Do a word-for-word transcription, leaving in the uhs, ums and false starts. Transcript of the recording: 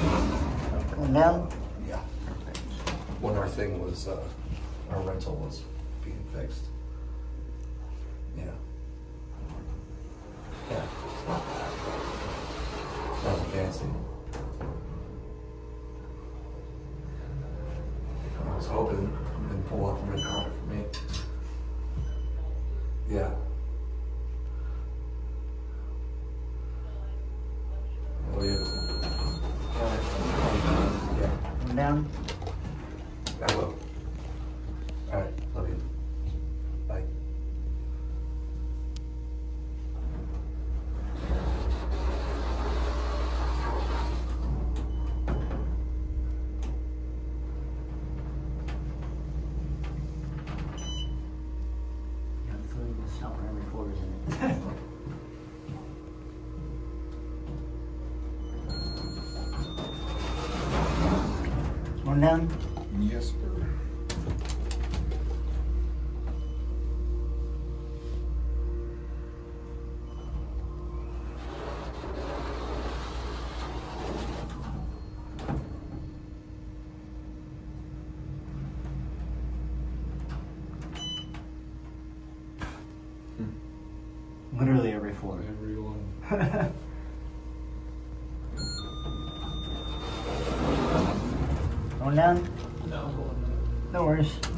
Going down? Yeah. When our thing was, uh, our rental was being fixed. Yeah. Yeah. Nothing fancy. I was hoping it didn't pull up a red carpet for me. Yeah. Oh, yeah. Yeah. Going down? I will. All right. Love you. Bye. Yeah, it's really good shop for every floor, isn't it? Going down? Yes, sir. Literally every floor. Everyone. Going down? No. No worries.